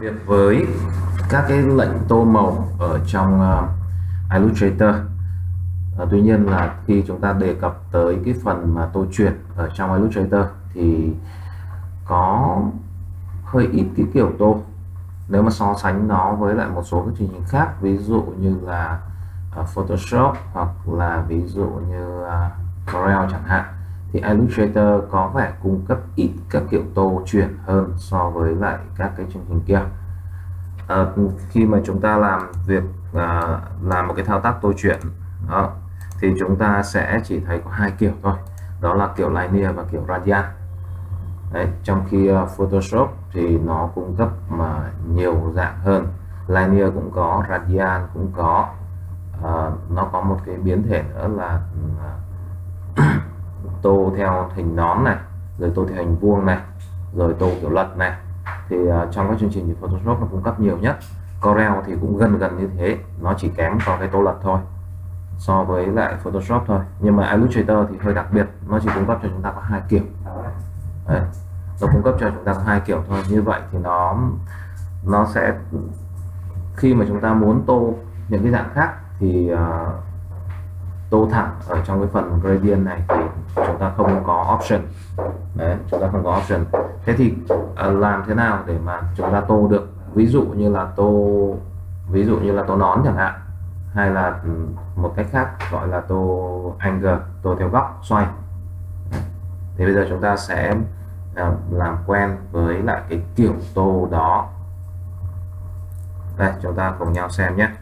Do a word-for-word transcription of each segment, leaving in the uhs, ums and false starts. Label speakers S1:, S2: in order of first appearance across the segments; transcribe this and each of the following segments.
S1: việc với các cái lệnh tô màu ở trong uh, Illustrator. Uh, tuy nhiên là khi chúng ta đề cập tới cái phần mà tô chuyển ở trong Illustrator thì có hơi ít cái kiểu tô nếu mà so sánh nó với lại một số các chương trình khác, ví dụ như là uh, Photoshop hoặc là ví dụ như uh, Corel chẳng hạn, thì Illustrator có vẻ cung cấp ít các kiểu tô chuyển hơn so với lại các cái chương trình kia. À, khi mà chúng ta làm việc à, làm một cái thao tác tô chuyển đó, thì chúng ta sẽ chỉ thấy có hai kiểu thôi, đó là kiểu linear và kiểu radial. Đấy, trong khi uh, Photoshop thì nó cung cấp mà nhiều dạng hơn, linear cũng có, radial cũng có. Uh, nó có một cái biến thể nữa là uh, tô theo hình nón này, rồi tô theo hình vuông này, rồi tô kiểu lật này. Thì uh, trong các chương trình thì Photoshop nó cung cấp nhiều nhất. Corel thì cũng gần gần như thế, nó chỉ kém có cái tô lật thôi so với lại Photoshop thôi. Nhưng mà Illustrator thì hơi đặc biệt, nó chỉ cung cấp cho chúng ta có hai kiểu. Đấy, nó cung cấp cho chúng ta có hai kiểu thôi. Như vậy thì nó nó sẽ khi mà chúng ta muốn tô những cái dạng khác thì uh, tô thẳng ở trong cái phần gradient này thì chúng ta không có option. Đấy, chúng ta không có option. Thế thì uh, làm thế nào để mà chúng ta tô được, ví dụ như là tô ví dụ như là tô nón chẳng hạn, hay là một cách khác gọi là tô angle, tô theo góc xoay. Thì bây giờ chúng ta sẽ uh, làm quen với lại cái kiểu tô đó. Đây, chúng ta cùng nhau xem nhé.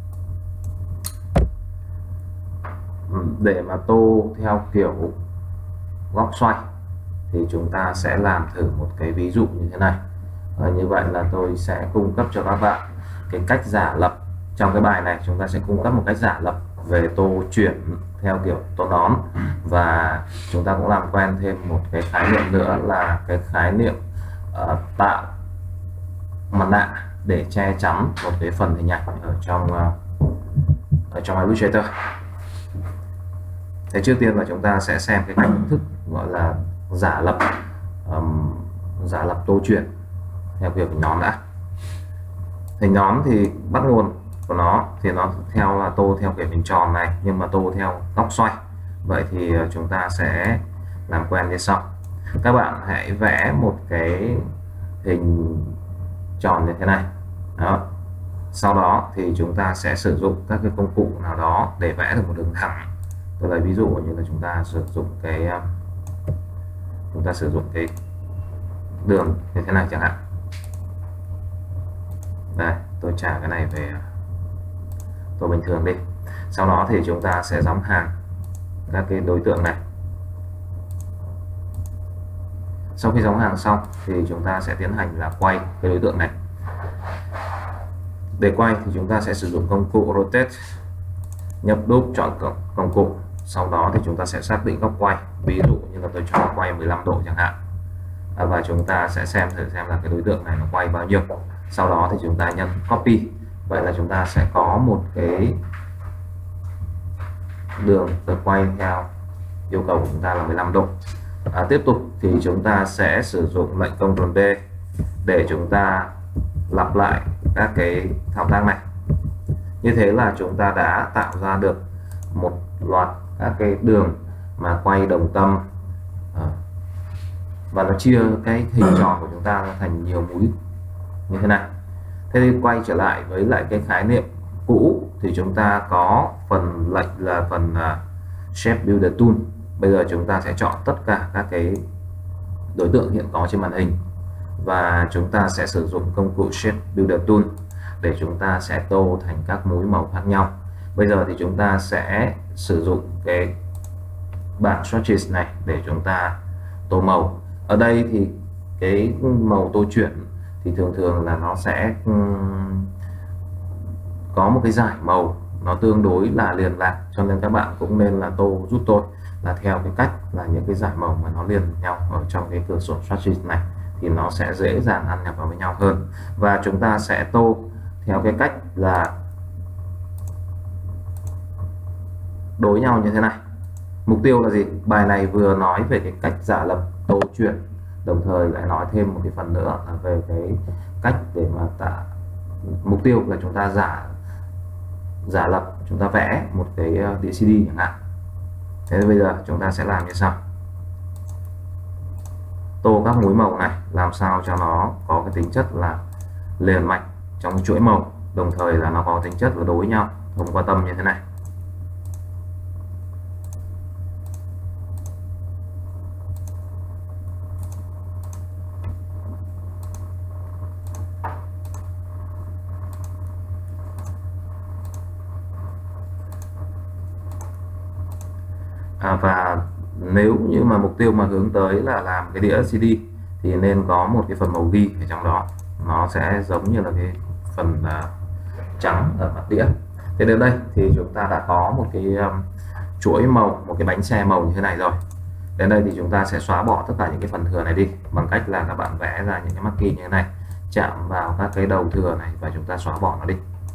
S1: Để mà tô theo kiểu góc xoay thì chúng ta sẽ làm thử một cái ví dụ như thế này. À, như vậy là tôi sẽ cung cấp cho các bạn cái cách giả lập. Trong cái bài này chúng ta sẽ cung cấp một cách giả lập về tô chuyển theo kiểu tô nón, và chúng ta cũng làm quen thêm một cái khái niệm nữa là cái khái niệm uh, tạo mặt nạ để che chắn một cái phần hình ảnh ở trong uh, ở trong Illustrator. Thế trước tiên là chúng ta sẽ xem cái cách thức gọi là giả lập um, giả lập tô chuyển theo kiểu hình nón đã. Hình nón thì bắt nguồn của nó thì nó theo là tô theo kiểu hình tròn này, nhưng mà tô theo góc xoay. Vậy thì chúng ta sẽ làm quen như sau. Các bạn hãy vẽ một cái hình tròn như thế này đó. Sau đó thì chúng ta sẽ sử dụng các cái công cụ nào đó để vẽ được một đường thẳng. Tôi lấy ví dụ như là chúng ta sử dụng cái chúng ta sử dụng cái đường như thế này chẳng hạn. Đây, tôi trả cái này về tô bình thường đi. Sau đó thì chúng ta sẽ đóng hàng các cái đối tượng này. Sau khi đóng hàng xong thì chúng ta sẽ tiến hành là quay cái đối tượng này. Để quay thì chúng ta sẽ sử dụng công cụ rotate, nhập đúp, chọn công cụ. Sau đó thì chúng ta sẽ xác định góc quay, ví dụ như là tôi cho quay mười lăm độ chẳng hạn. À, và chúng ta sẽ xem thử xem là cái đối tượng này nó quay bao nhiêu. Sau đó thì chúng ta nhân copy. Vậy là chúng ta sẽ có một cái đường được quay theo yêu cầu của chúng ta là mười lăm độ. À, tiếp tục thì chúng ta sẽ sử dụng lệnh Ctrl D để chúng ta lặp lại các cái thao tác này. Như thế là chúng ta đã tạo ra được một loạt các cái đường mà quay đồng tâm, à, và nó chia cái hình tròn của chúng ta thành nhiều mũi như thế này. Thế thì quay trở lại với lại cái khái niệm cũ thì chúng ta có phần lệnh là phần uh, Shape Builder Tool. Bây giờ chúng ta sẽ chọn tất cả các cái đối tượng hiện có trên màn hình và chúng ta sẽ sử dụng công cụ Shape Builder Tool để chúng ta sẽ tô thành các múi màu khác nhau. Bây giờ thì chúng ta sẽ sử dụng cái bảng swatches này để chúng ta tô màu. Ở đây thì cái màu tô chuyển thì thường thường là nó sẽ um, có một cái giải màu nó tương đối là liền lạc, cho nên các bạn cũng nên là tô giúp tôi là theo cái cách là những cái giải màu mà nó liền nhau ở trong cái cửa sổ swatches này thì nó sẽ dễ dàng ăn nhập vào với nhau hơn. Và chúng ta sẽ tô theo cái cách là đối nhau như thế này. Mục tiêu là gì? Bài này vừa nói về cái cách giả lập tô chuyển, đồng thời lại nói thêm một cái phần nữa là về cái cách để mà tạo mục tiêu là chúng ta giả giả lập, chúng ta vẽ một cái đĩa xê đê chẳng hạn. Thế bây giờ chúng ta sẽ làm như sau: tô các múi màu này làm sao cho nó có cái tính chất là liền mạch trong chuỗi màu, đồng thời là nó có tính chất là đối nhau thông qua tâm như thế này. À, và nếu như mà mục tiêu mà hướng tới là làm cái đĩa xê đê thì nên có một cái phần màu ghi ở trong đó, nó sẽ giống như là cái phần uh, trắng ở mặt đĩa. Thế đến đây thì chúng ta đã có một cái um, chuỗi màu, một cái bánh xe màu như thế này rồi. Đến đây thì chúng ta sẽ xóa bỏ tất cả những cái phần thừa này đi bằng cách là các bạn vẽ ra những cái marking như thế này, chạm vào các cái đầu thừa này và chúng ta xóa bỏ nó đi.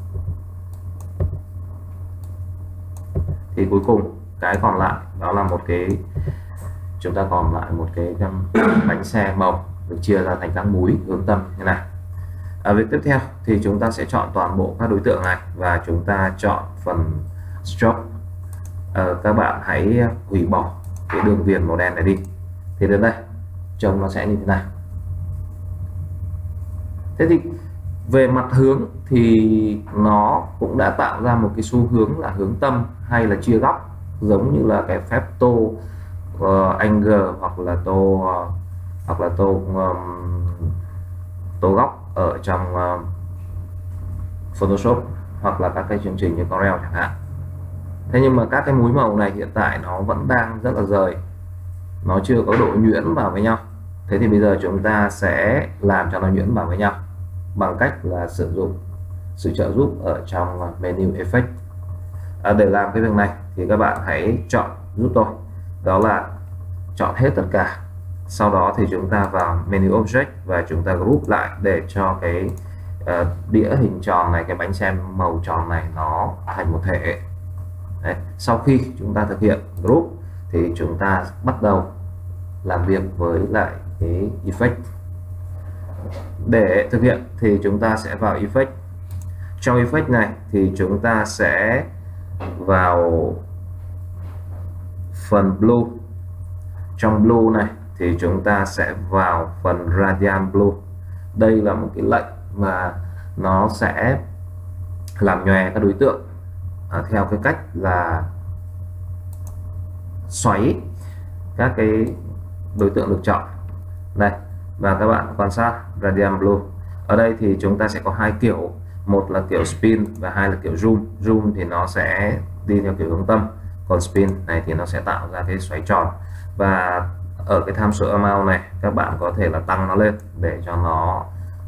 S1: Thì cuối cùng cái còn lại đó là một cái, chúng ta còn lại một cái bánh xe màu được chia ra thành các múi hướng tâm như này. À, việc tiếp theo thì chúng ta sẽ chọn toàn bộ các đối tượng này và chúng ta chọn phần stroke. À, các bạn hãy hủy bỏ cái đường viền màu đen này đi. Thì đến đây trông nó sẽ như thế này. Thế thì về mặt hướng thì nó cũng đã tạo ra một cái xu hướng là hướng tâm hay là chia góc, giống như là cái phép tô uh, angle hoặc là tô uh, hoặc là tô um, tô góc ở trong uh, Photoshop hoặc là các cái chương trình như Corel chẳng hạn. Thế nhưng mà các cái múi màu này hiện tại nó vẫn đang rất là rời, nó chưa có độ nhuyễn vào với nhau. Thế thì bây giờ chúng ta sẽ làm cho nó nhuyễn vào với nhau bằng cách là sử dụng sự trợ giúp ở trong menu Effect. À, để làm cái việc này thì các bạn hãy chọn giúp tôi, đó là chọn hết tất cả. Sau đó thì chúng ta vào menu Object và chúng ta group lại để cho cái uh, đĩa hình tròn này, cái bánh xe màu tròn này nó thành một thể. Đấy. Sau khi chúng ta thực hiện group thì chúng ta bắt đầu làm việc với lại cái Effect. Để thực hiện thì chúng ta sẽ vào Effect. Trong Effect này thì chúng ta sẽ vào phần Blue. Trong Blue này thì chúng ta sẽ vào phần Radiant Blue. Đây là một cái lệnh mà nó sẽ làm nhòe các đối tượng à, theo cái cách là xoáy các cái đối tượng được chọn đây. Và các bạn quan sát Radiant Blue ở đây thì chúng ta sẽ có hai kiểu, một là kiểu spin và hai là kiểu zoom. Zoom thì nó sẽ đi theo kiểu hướng tâm, còn spin này thì nó sẽ tạo ra cái xoáy tròn. Và ở cái tham số amount này các bạn có thể là tăng nó lên để cho nó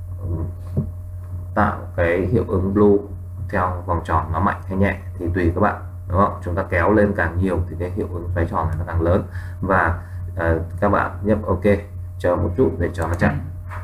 S1: tạo cái hiệu ứng blue theo vòng tròn nó mạnh hay nhẹ thì tùy các bạn, đúng không? Chúng ta kéo lên càng nhiều thì cái hiệu ứng xoáy tròn này nó càng lớn. Và uh, các bạn nhấp OK, chờ một chút để cho nó chạy.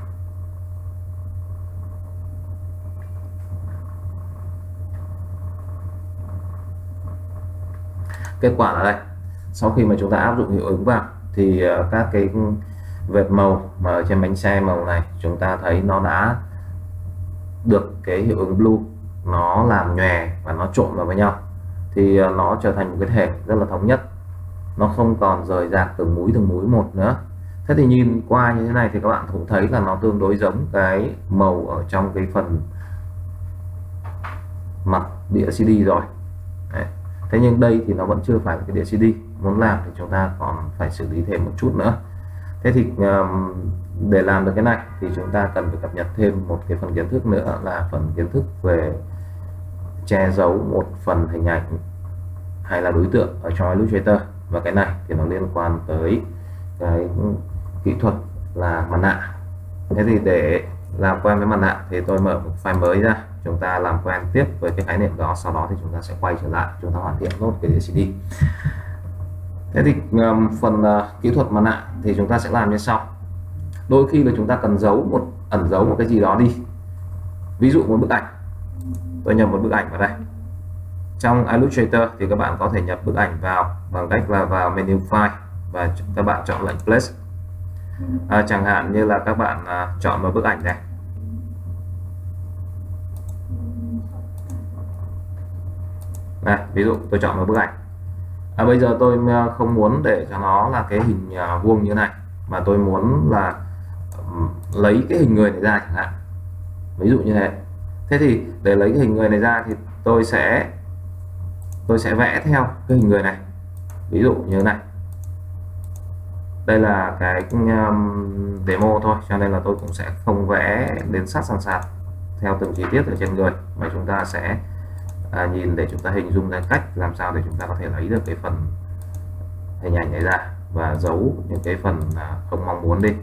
S1: Kết quả là đây, sau khi mà chúng ta áp dụng hiệu ứng vào thì uh, các cái vệt màu mà ở trên bánh xe màu này chúng ta thấy nó đã được cái hiệu ứng blue nó làm nhòe và nó trộn vào với nhau, thì uh, nó trở thành một cái thể rất là thống nhất, nó không còn rời rạc từng múi từng múi một nữa. Thế thì nhìn qua như thế này thì các bạn cũng thấy là nó tương đối giống cái màu ở trong cái phần mặt đĩa xê đê rồi. Đấy. Thế nhưng đây thì nó vẫn chưa phải là cái đĩa xê đê, muốn làm thì chúng ta còn phải xử lý thêm một chút nữa. Thế thì um, để làm được cái này thì chúng ta cần phải cập nhật thêm một cái phần kiến thức nữa, là phần kiến thức về che giấu một phần hình ảnh hay là đối tượng ở trong Illustrator. Và cái này thì nó liên quan tới cái kỹ thuật là mặt nạ. Thế thì để làm quen với mặt nạ thì tôi mở một file mới ra, chúng ta làm quen tiếp với cái khái niệm đó, sau đó thì chúng ta sẽ quay trở lại, chúng ta hoàn thiện nốt cái đĩa xê đê. Thế thì um, phần uh, kỹ thuật mặt nạ thì chúng ta sẽ làm như sau. Đôi khi là chúng ta cần giấu một ẩn giấu một cái gì đó đi, ví dụ một bức ảnh, tôi nhập một bức ảnh vào đây. Trong Illustrator thì các bạn có thể nhập bức ảnh vào bằng cách là vào menu file và các bạn chọn lệnh place. À, chẳng hạn như là các bạn à, chọn một bức ảnh này, Đây, ví dụ tôi chọn một bức ảnh. À, bây giờ tôi không muốn để cho nó là cái hình vuông như này, mà tôi muốn là lấy cái hình người này ra chẳng hạn, ví dụ như thế. Thế thì để lấy cái hình người này ra thì tôi sẽ tôi sẽ vẽ theo cái hình người này, ví dụ như thế này. Đây là cái um, demo thôi, cho nên là tôi cũng sẽ không vẽ đến sát sàn sạt theo từng chi tiết ở trên người, mà chúng ta sẽ à, nhìn để chúng ta hình dung ra cách làm sao để chúng ta có thể lấy được cái phần hình ảnh này ra và giấu những cái phần à, không mong muốn đi,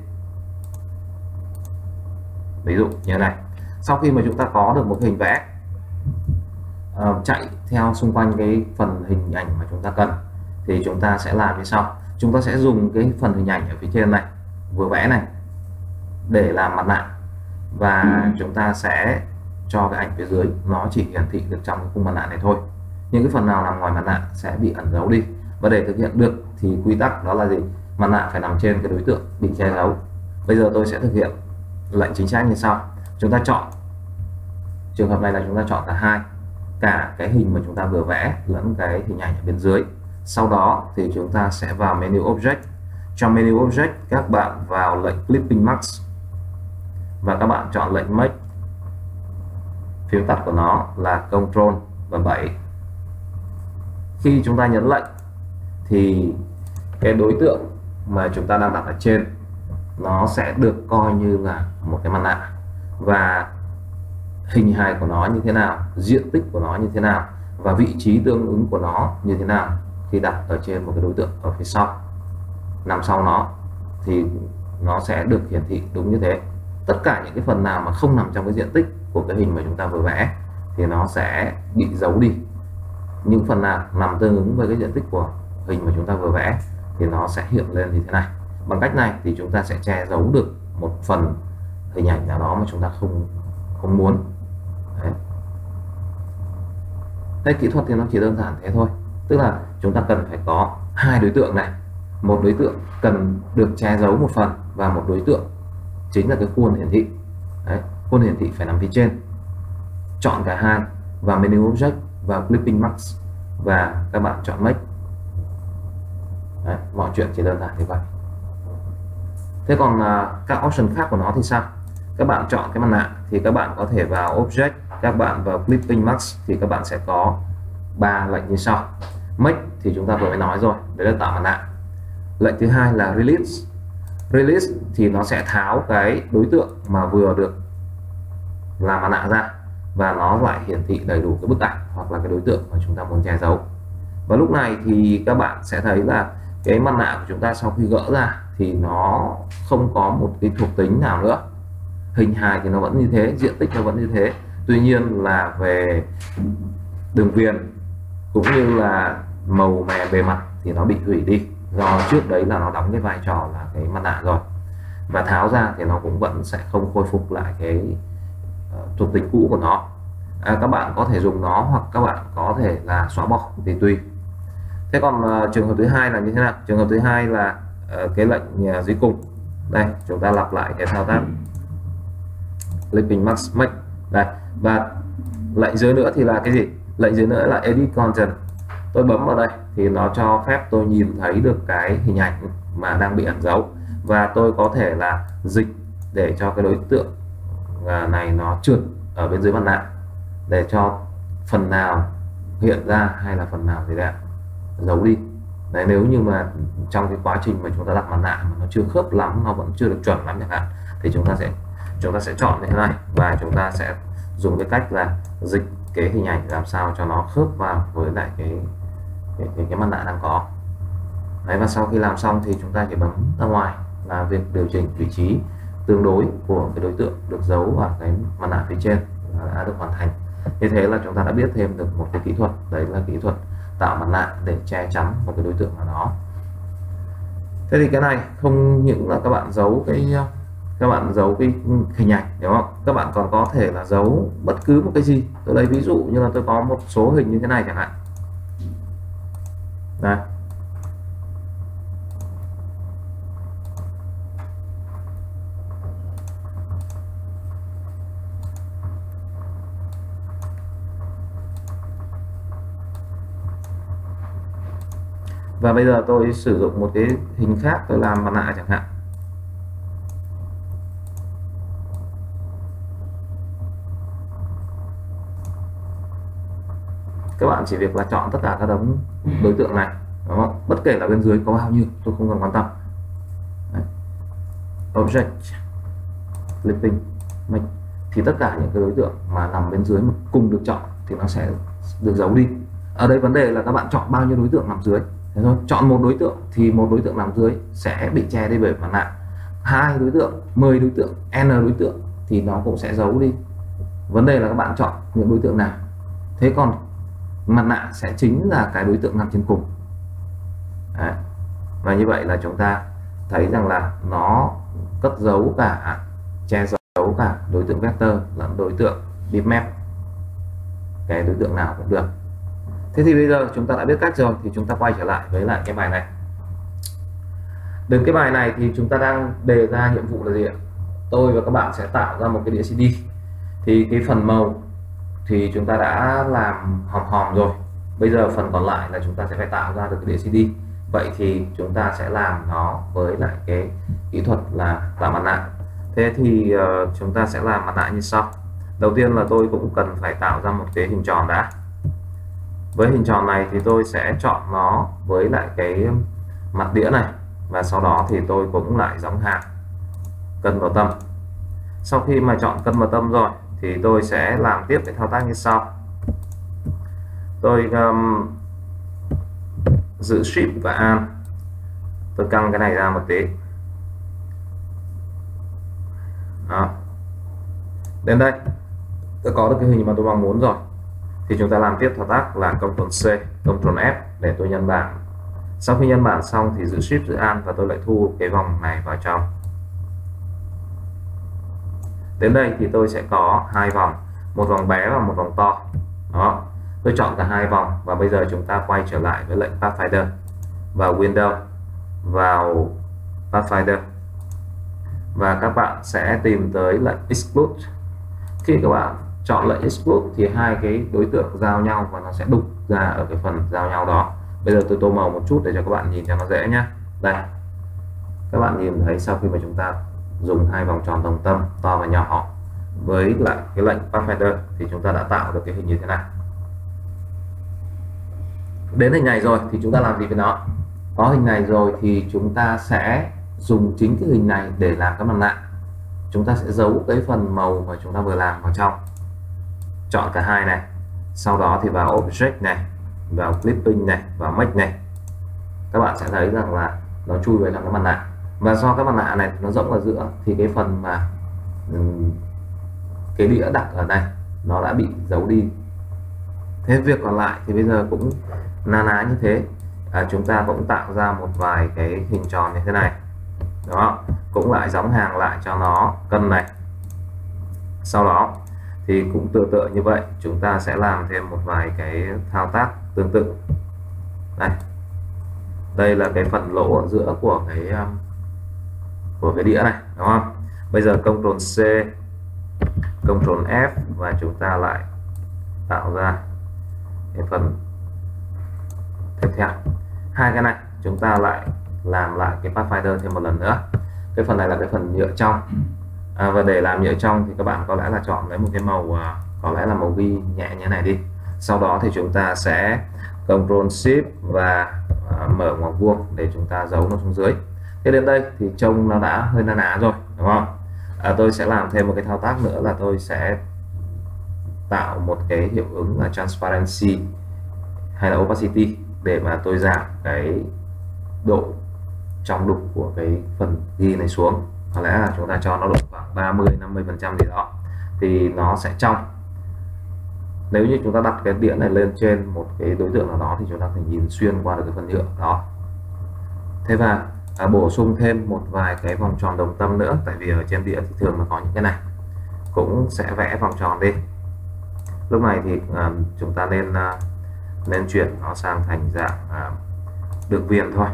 S1: ví dụ như thế này. Sau khi mà chúng ta có được một hình vẽ uh, chạy theo xung quanh cái phần hình ảnh mà chúng ta cần, thì chúng ta sẽ làm như sau. Chúng ta sẽ dùng cái phần hình ảnh ở phía trên này vừa vẽ này để làm mặt nạ, và ừ. chúng ta sẽ cho cái ảnh phía dưới nó chỉ hiển thị được trong cái khung mặt nạ này thôi. Những cái phần nào nằm ngoài mặt nạ sẽ bị ẩn giấu đi, và để thực hiện được thì quy tắc đó là gì? Mặt nạ phải nằm trên cái đối tượng bị che giấu. Bây giờ tôi sẽ thực hiện lệnh chính xác như sau. Chúng ta chọn, trường hợp này là chúng ta chọn cả hai, cả cái hình mà chúng ta vừa vẽ lẫn cái hình ảnh ở bên dưới. Sau đó thì chúng ta sẽ vào menu Object. Trong menu Object các bạn vào lệnh Clipping Mask và các bạn chọn lệnh Make. Phím tắt của nó là Control và bảy. Khi chúng ta nhấn lệnh thì cái đối tượng mà chúng ta đang đặt ở trên nó sẽ được coi như là một cái mặt nạ, và hình hài của nó như thế nào, diện tích của nó như thế nào và vị trí tương ứng của nó như thế nào khi đặt ở trên một cái đối tượng ở phía sau, nằm sau nó, thì nó sẽ được hiển thị đúng như thế. Tất cả những cái phần nào mà không nằm trong cái diện tích của cái hình mà chúng ta vừa vẽ thì nó sẽ bị giấu đi. Những phần nào nằm tương ứng với cái diện tích của hình mà chúng ta vừa vẽ thì nó sẽ hiện lên như thế này. Bằng cách này thì chúng ta sẽ che giấu được một phần hình ảnh nào đó mà chúng ta không không muốn. Đấy. Thế kỹ thuật thì nó chỉ đơn giản thế thôi, tức là chúng ta cần phải có hai đối tượng này, một đối tượng cần được che giấu một phần và một đối tượng chính là cái khuôn hiển thị. Đấy, khuôn hiển thị phải nằm phía trên. Chọn cả hai vào menu Object và Clipping Mask và các bạn chọn Make. Đấy, mọi chuyện chỉ đơn giản như vậy. Thế còn uh, các option khác của nó thì sao? Các bạn chọn cái mặt nạ thì các bạn có thể vào Object, các bạn vào Clipping Mask thì các bạn sẽ có ba lệnh như sau. Make thì chúng ta vừa mới nói rồi, đấy là tạo mặt nạ. Lệnh thứ hai là Release. Release thì nó sẽ tháo cái đối tượng mà vừa được làm mặt nạ ra, và nó lại hiển thị đầy đủ cái bức ảnh hoặc là cái đối tượng mà chúng ta muốn che giấu. Và lúc này thì các bạn sẽ thấy là cái mặt nạ của chúng ta sau khi gỡ ra thì nó không có một cái thuộc tính nào nữa. Hình hài thì nó vẫn như thế, diện tích nó vẫn như thế, tuy nhiên là về đường viền cũng như là màu mè bề mặt thì nó bị hủy đi, do trước đấy là nó đóng cái vai trò là cái mặt nạ rồi. Và tháo ra thì nó cũng vẫn sẽ không khôi phục lại cái uh, thuộc tính cũ của nó. À, các bạn có thể dùng nó hoặc các bạn có thể là xóa bỏ thì tùy. Thế còn uh, trường hợp thứ hai là như thế nào? Trường hợp thứ hai là uh, cái lệnh uh, dưới cùng. Đây, chúng ta lặp lại cái thao tác Clipping Mask Make đây, và lệnh dưới nữa thì là cái gì? Lệnh dưới nữa là Edit Content. Tôi bấm vào đây thì nó cho phép tôi nhìn thấy được cái hình ảnh mà đang bị ẩn giấu, và tôi có thể là dịch để cho cái đối tượng này nó trượt ở bên dưới mặt nạ để cho phần nào hiện ra hay là phần nào thì đã giấu đi. Đấy, nếu như mà trong cái quá trình mà chúng ta đặt mặt nạ mà nó chưa khớp lắm, nó vẫn chưa được chuẩn lắm chẳng hạn, thì chúng ta sẽ chúng ta sẽ chọn như thế này và chúng ta sẽ dùng cái cách là dịch cái hình ảnh làm sao cho nó khớp vào với lại cái cái, cái, cái mặt nạ đang có. Đấy, và sau khi làm xong thì chúng ta chỉ bấm ra ngoài là việc điều chỉnh vị trí tương đối của cái đối tượng được giấu ở cái mặt nạ phía trên đã được hoàn thành. Như thế là chúng ta đã biết thêm được một cái kỹ thuật, đấy là kỹ thuật tạo mặt nạ để che chắn một cái đối tượng nào đó. Thế thì cái này không những là các bạn giấu cái các bạn giấu cái hình ảnh, đúng không? Các bạn còn có thể là giấu bất cứ một cái gì. Tôi lấy ví dụ như là tôi có một số hình như thế này chẳng hạn. Đây. Và bây giờ tôi sử dụng một cái hình khác, tôi làm mặt nạ chẳng hạn. Các bạn chỉ việc là chọn tất cả các đống đối tượng này, đúng không? Bất kể là bên dưới có bao nhiêu tôi không cần quan tâm. Đấy. Object, clipping, make, thì tất cả những cái đối tượng mà nằm bên dưới mà cùng được chọn thì nó sẽ được giấu đi. Ở đây vấn đề là các bạn chọn bao nhiêu đối tượng nằm dưới. Thế thôi, chọn một đối tượng thì một đối tượng nằm dưới sẽ bị che đi bởi mặt nạ. Hai đối tượng, mười đối tượng, n đối tượng thì nó cũng sẽ giấu đi. Vấn đề là các bạn chọn những đối tượng nào. Thế còn mặt nạ sẽ chính là cái đối tượng nằm trên cùng. Đấy. Và như vậy là chúng ta thấy rằng là nó cất giấu cả, che giấu cả đối tượng vector lẫn đối tượng bitmap, cái đối tượng nào cũng được. Thế thì bây giờ chúng ta đã biết cách rồi thì chúng ta quay trở lại với lại cái bài này. Đến cái bài này thì chúng ta đang đề ra nhiệm vụ là gì ạ? Tôi và các bạn sẽ tạo ra một cái đĩa xê đê. Thì cái phần màu thì chúng ta đã làm hòm hòm rồi. Bây giờ phần còn lại là chúng ta sẽ phải tạo ra được cái đĩa xê đê. Vậy thì chúng ta sẽ làm nó với lại cái kỹ thuật là tạo mặt nạ. Thế thì uh, chúng ta sẽ làm mặt nạ như sau. Đầu tiên là tôi cũng cần phải tạo ra một cái hình tròn đã. Với hình tròn này thì tôi sẽ chọn nó với lại cái mặt đĩa này, và sau đó thì tôi cũng lại gióng hàng cân vào tâm. Sau khi mà chọn cân vào tâm rồi thì tôi sẽ làm tiếp cái thao tác như sau. Tôi um, giữ Shift và Alt, tôi căng cái này ra một tí. Đó. Đến đây tôi có được cái hình mà tôi mong muốn rồi thì chúng ta làm tiếp thao tác là Ctrl C, Ctrl F để tôi nhân bản. Sau khi nhân bản xong thì giữ Shift, giữ Alt và tôi lại thu cái vòng này vào trong. Đến đây thì tôi sẽ có hai vòng, một vòng bé và một vòng to. Đó, tôi chọn cả hai vòng và bây giờ chúng ta quay trở lại với lệnh Pathfinder, vào Windows, vào Pathfinder và các bạn sẽ tìm tới lệnh Exclude. Khi các bạn chọn lệnh Exclude thì hai cái đối tượng giao nhau và nó sẽ đục ra ở cái phần giao nhau đó. Bây giờ tôi tô màu một chút để cho các bạn nhìn cho nó dễ nhé. Đây, các bạn nhìn thấy sau khi mà chúng ta dùng hai vòng tròn đồng tâm to và nhỏ với lại cái lệnh Pathfinder thì chúng ta đã tạo được cái hình như thế này. Đến hình này rồi thì chúng ta làm gì với nó? Có hình này rồi thì chúng ta sẽ dùng chính cái hình này để làm cái mặt nạ. Chúng ta sẽ giấu cái phần màu mà chúng ta vừa làm vào trong. Chọn cả hai này, sau đó thì vào Object này, vào Clipping này, vào Make này, các bạn sẽ thấy rằng là nó chui vào trong cái mặt nạ. Và do cái mặt nạ này nó rỗng ở giữa thì cái phần mà cái đĩa đặt ở đây nó đã bị giấu đi. Thế việc còn lại thì bây giờ cũng na ná như thế. À, chúng ta cũng tạo ra một vài cái hình tròn như thế này. Đó, cũng lại gióng hàng lại cho nó cân này. Sau đó thì cũng tương tự như vậy, chúng ta sẽ làm thêm một vài cái thao tác tương tự. Đây, đây là cái phần lỗ ở giữa của cái um, của cái đĩa này, đúng không? Bây giờ Ctrl C, Ctrl F và chúng ta lại tạo ra cái phần tiếp theo. Hai cái này chúng ta lại làm lại cái Pathfinder thêm một lần nữa. Cái phần này là cái phần nhựa trong. À, và để làm nhựa trong thì các bạn có lẽ là chọn lấy một cái màu uh, có lẽ là màu ghi nhẹ như thế này đi. Sau đó thì chúng ta sẽ Ctrl Shift và uh, mở ngoặc vuông để chúng ta giấu nó xuống dưới. Thế đến đây thì trông nó đã hơi na ná rồi, đúng không? À, tôi sẽ làm thêm một cái thao tác nữa là tôi sẽ tạo một cái hiệu ứng là Transparency hay là Opacity để mà tôi giảm cái độ trong đục của cái phần ghi này xuống. Có lẽ là chúng ta cho nó độ khoảng ba mươi đến năm mươi phần trăm gì đó thì nó sẽ trong. Nếu như chúng ta đặt cái đĩa này lên trên một cái đối tượng nào đó thì chúng ta phải nhìn xuyên qua được cái phần nhựa đó. Thế và à, bổ sung thêm một vài cái vòng tròn đồng tâm nữa, tại vì ở trên đĩa thì thường là có những cái này, cũng sẽ vẽ vòng tròn đi. Lúc này thì à, chúng ta nên à, nên chuyển nó sang thành dạng à, được viền thôi.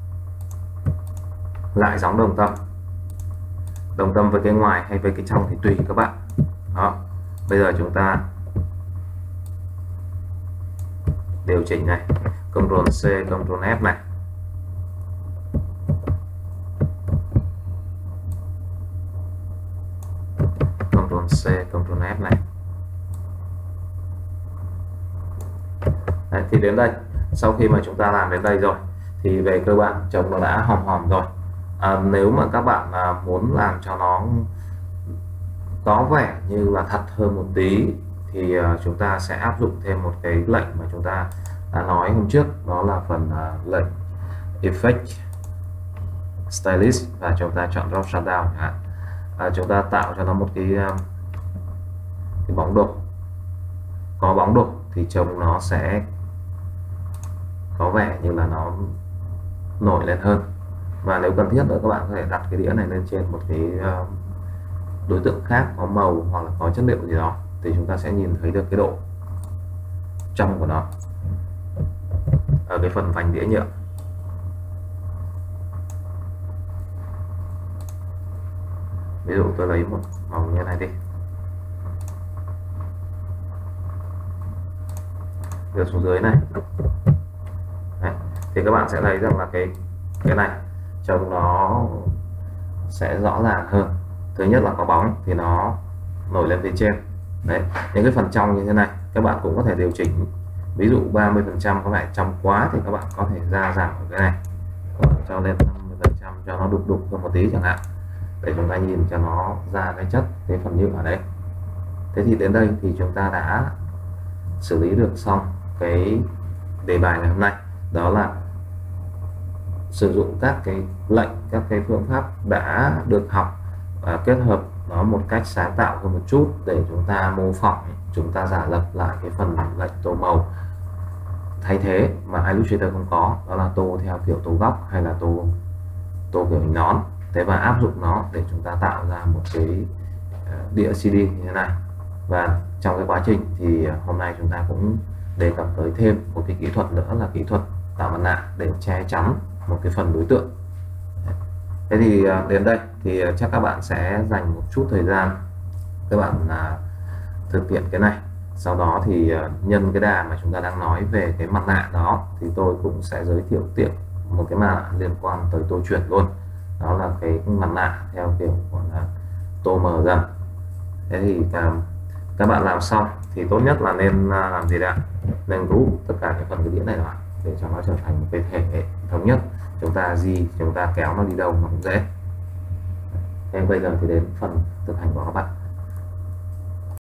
S1: Lại gióng đồng tâm, đồng tâm với cái ngoài hay với cái trong thì tùy các bạn. Đó, bây giờ chúng ta điều chỉnh này, Ctrl C, Ctrl F này, Ctrl C, Ctrl F này. Đấy, thì đến đây sau khi mà chúng ta làm đến đây rồi thì về cơ bản trông nó đã hòm hòm rồi. À, nếu mà các bạn à, muốn làm cho nó có vẻ như là thật hơn một tí thì uh, chúng ta sẽ áp dụng thêm một cái lệnh mà chúng ta đã nói hôm trước, đó là phần uh, lệnh Effect Stylist, và chúng ta chọn Drop Shadow chẳng hạn. À, chúng ta tạo cho nó một cái, uh, cái bóng đổ, có bóng đổ thì trông nó sẽ có vẻ như là nó nổi lên hơn. Và nếu cần thiết nữa các bạn có thể đặt cái đĩa này lên trên một cái uh, đối tượng khác có màu hoặc là có chất liệu gì đó thì chúng ta sẽ nhìn thấy được cái độ trong của nó ở cái phần vành đĩa nhựa. Ví dụ tôi lấy một màu như này đi, đưa xuống dưới này. Đấy, thì các bạn sẽ thấy rằng là cái cái này trông nó sẽ rõ ràng hơn. Thứ nhất là có bóng thì nó nổi lên phía trên. Đấy, những cái phần trong như thế này các bạn cũng có thể điều chỉnh, ví dụ ba mươi phần trăm có vẻ trong quá thì các bạn có thể ra giảm ở cái này, các bạn cho lên năm mươi phần trăm cho nó đục đục hơn một tí chẳng hạn, để chúng ta nhìn cho nó ra cái chất, cái phần nhựa ở đây. Thế thì đến đây thì chúng ta đã xử lý được xong cái đề bài ngày hôm nay, đó là sử dụng các cái lệnh, các cái phương pháp đã được học và kết hợp nó một cách sáng tạo hơn một chút để chúng ta mô phỏng, chúng ta giả lập lại cái phần lệnh tô màu thay thế mà Illustrator không có, đó là tô theo kiểu tô góc hay là tô tô kiểu hình nón. Thế và áp dụng nó để chúng ta tạo ra một cái đĩa xê đê như thế này. Và trong cái quá trình thì hôm nay chúng ta cũng đề cập tới thêm một cái kỹ thuật nữa là kỹ thuật tạo mặt nạ để che chắn một cái phần đối tượng. Thế thì đến đây thì chắc các bạn sẽ dành một chút thời gian các bạn là thực hiện cái này. Sau đó thì nhân cái đà mà chúng ta đang nói về cái mặt nạ đó thì tôi cũng sẽ giới thiệu tiếp một cái mặt nạ liên quan tới tô chuyển luôn, đó là cái mặt nạ theo kiểu của là tô mờ dần. Thế thì các bạn làm xong thì tốt nhất là nên làm gì đã, nên group tất cả những phần cái đĩa này lại để cho nó trở thành một cái thể thống nhất. Chúng ta gì chúng ta kéo nó đi đâu nó cũng dễ. Thế bây giờ thì đến phần thực hành của các bạn.